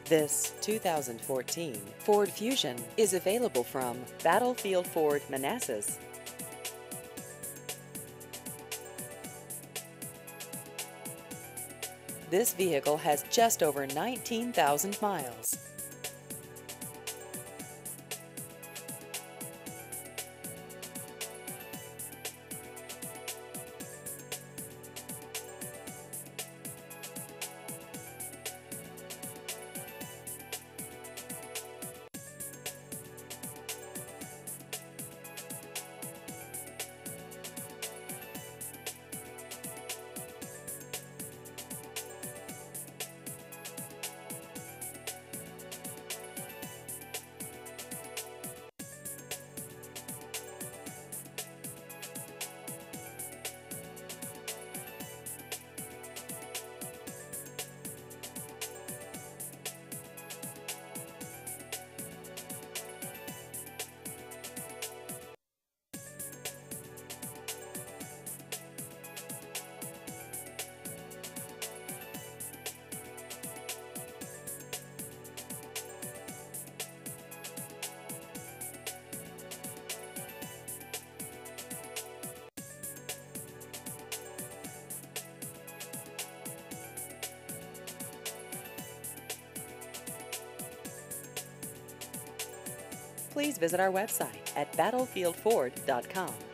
This 2014 Ford Fusion is available from Battlefield Ford Manassas. This vehicle has just over 19,000 miles. Please visit our website at battlefieldford.com.